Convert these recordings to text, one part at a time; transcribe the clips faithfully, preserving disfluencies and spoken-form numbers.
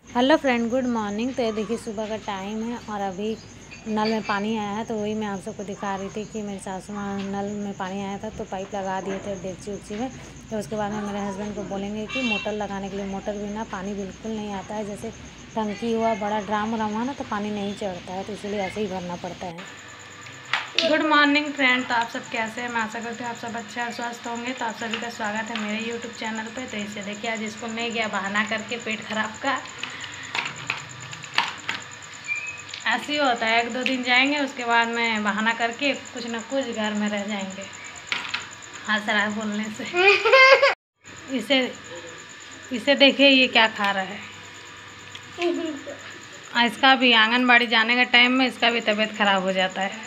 Hello friend, good morning. तो ये देखिए सुबह का टाइम है और अभी नल में पानी आया है। तो वही मैं आप सबको दिखा रही थी कि मेरी सासू माँ नल में पानी आया था तो पाइप लगा दिए थे डेगची उगची में। तो उसके बाद में मेरे हस्बैंड को बोलेंगे कि मोटर लगाने के लिए। मोटर बिना पानी बिल्कुल नहीं आता है। जैसे टंकी हुआ, बड़ा ड्राम रहा हुआ ना, तो पानी नहीं चढ़ता है, तो इसलिए ऐसे ही भरना पड़ता है। गुड मॉर्निंग फ्रेंड, तो आप सब कैसे हैं? मैं आशा करती हूँ आप सब अच्छे और स्वस्थ होंगे। तो आप सभी का स्वागत है मेरे यूट्यूब चैनल पे। तो इसे देखिए, आज स्कूल नहीं गया बहाना करके, पेट खराब का। ऐसे ही होता है, एक दो दिन जाएंगे उसके बाद में बहाना करके कुछ न कुछ घर में रह जाएंगे। हंस रहा है बोलने से। इसे इसे देखिए, ये क्या खा रहा है। इसका भी आंगनबाड़ी जाने का टाइम में इसका भी तबीयत खराब हो जाता है।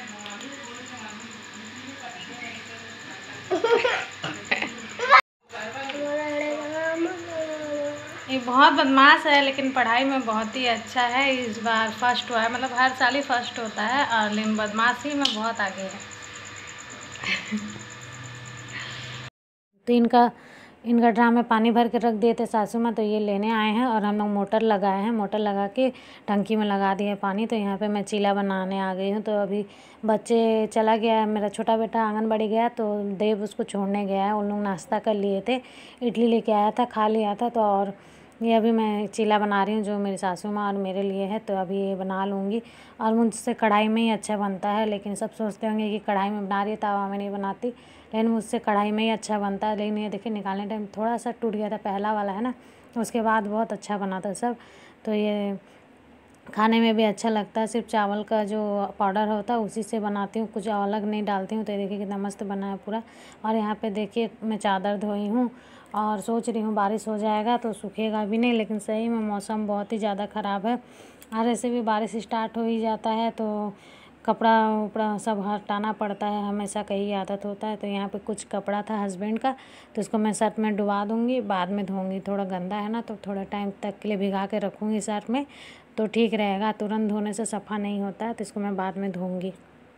ये बहुत बदमाश है, लेकिन पढ़ाई में बहुत ही अच्छा है। इस बार फर्स्ट हुआ है, मतलब हर साल ही फर्स्ट होता है, और लेकिन बदमाशी में बहुत आगे है। तो इनका इनका ड्राम में पानी भर के रख दिए थे सासू माँ, तो ये लेने आए हैं और हम लोग मोटर लगाए हैं। मोटर लगा के टंकी में लगा दिए पानी। तो यहाँ पे मैं चीला बनाने आ गई हूँ। तो अभी बच्चे चला गया है, मेरा छोटा बेटा आंगनबाड़ी गया, तो देव उसको छोड़ने गया है। उन लोग नाश्ता कर लिए थे, इडली लेके आया था, खा लिया था। तो और ये अभी मैं चीला बना रही हूँ जो मेरी सासू माँ और मेरे लिए है। तो अभी ये बना लूँगी। और मुझसे कढ़ाई में ही अच्छा बनता है, लेकिन सब सोचते होंगे कि कढ़ाई में बना रही है, तवा में नहीं बनाती, लेकिन मुझसे कढ़ाई में ही अच्छा बनता है। लेकिन ये देखिए, निकालने टाइम थोड़ा सा टूट गया था, पहला वाला है ना, उसके बाद बहुत अच्छा बना था सब। तो ये खाने में भी अच्छा लगता है। सिर्फ चावल का जो पाउडर होता है उसी से बनाती हूँ, कुछ अलग नहीं डालती हूँ। तो देखिए कितना मस्त बना है पूरा। और यहाँ पे देखिए मैं चादर धोई हूँ और सोच रही हूँ बारिश हो जाएगा तो सूखेगा भी नहीं, लेकिन सही में मौसम बहुत ही ज़्यादा ख़राब है। और ऐसे भी बारिश स्टार्ट हो ही जाता है तो कपड़ा उपड़ा सब हटाना पड़ता है, हमेशा का ही आदत होता है। तो यहाँ पे कुछ कपड़ा था हस्बैंड का, तो उसको मैं सर्फ में डुबा दूँगी, बाद में धोऊँगी। थोड़ा गंदा है ना, तो थोड़ा टाइम तक के लिए भिगा के रखूँगी सर्फ में, तो ठीक रहेगा। तुरंत धोने से सफ़ा नहीं होता है, तो इसको मैं बाद में धोऊँगी।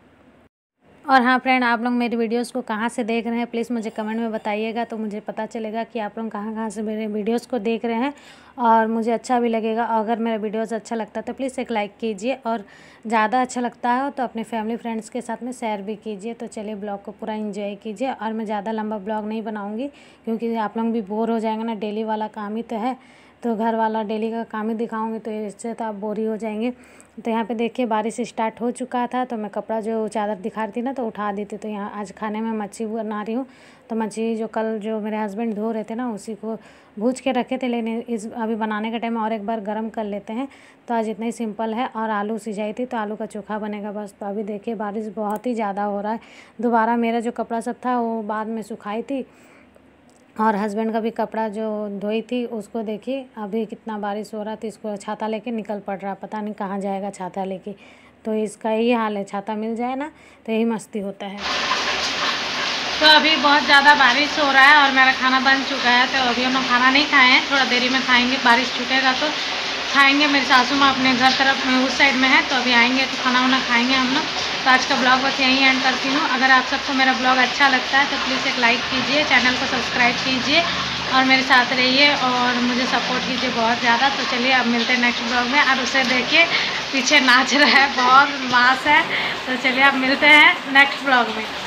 और हाँ फ्रेंड, आप लोग मेरी वीडियोस को कहाँ से देख रहे हैं प्लीज़ मुझे कमेंट में बताइएगा, तो मुझे पता चलेगा कि आप लोग कहाँ कहाँ से मेरे वीडियोस को देख रहे हैं, और मुझे अच्छा भी लगेगा। अगर मेरा वीडियोस अच्छा लगता है तो प्लीज़ एक लाइक कीजिए, और ज़्यादा अच्छा लगता है तो अपने फैमिली फ्रेंड्स के साथ में शेयर भी कीजिए। तो चलिए, ब्लॉग को पूरा एंजॉय कीजिए। और मैं ज़्यादा लंबा ब्लॉग नहीं बनाऊँगी, क्योंकि आप लोग भी बोर हो जाएंगे ना, डेली वाला काम ही तो है, तो घर वाला डेली का काम ही दिखाऊंगी, तो इससे तो आप बोर ही हो जाएंगे। तो यहाँ पे देखिए बारिश स्टार्ट हो चुका था, तो मैं कपड़ा जो चादर दिखा रही थी ना, तो उठा दी थी। तो यहाँ आज खाने में मच्छी बना रही हूँ। तो मच्छी जो कल जो मेरे हस्बैंड धो रहे थे ना, उसी को भूज के रखे थे, लेकिन इस अभी बनाने के टाइम और एक बार गर्म कर लेते हैं। तो आज इतना ही सिंपल है। और आलू सिजाई थी, तो आलू का चोखा बनेगा बस। तो अभी देखिए बारिश बहुत ही ज़्यादा हो रहा है। दोबारा मेरा जो कपड़ा सब था वो बाद में सुखाई थी, और हस्बैंड का भी कपड़ा जो धोई थी उसको देखिए अभी कितना बारिश हो रहा था, इसको छाता लेके निकल पड़ रहा, पता नहीं कहाँ जाएगा छाता लेके। तो इसका यही हाल है, छाता मिल जाए ना तो यही मस्ती होता है। तो अभी बहुत ज़्यादा बारिश हो रहा है और मेरा खाना बन चुका है। तो अभी हम लोग खाना नहीं खाए हैं, थोड़ा देरी में खाएँगे, बारिश छूटेगा तो खाएंगे। मेरी सासू माँ अपने घर तरफ में उस साइड में है, तो अभी आएंगे तो खाना वाना खाएंगे हम लोग। तो आज का ब्लॉग बस यहीं एंड करती हूँ। अगर आप सबको मेरा ब्लॉग अच्छा लगता है तो प्लीज़ एक लाइक कीजिए, चैनल को सब्सक्राइब कीजिए और मेरे साथ रहिए और मुझे सपोर्ट कीजिए बहुत ज़्यादा। तो चलिए अब मिलते हैं नेक्स्ट ब्लॉग में। और उसे देखिए पीछे नाच रहा है, बहुत मास है। तो चलिए अब मिलते हैं नेक्स्ट ब्लॉग में।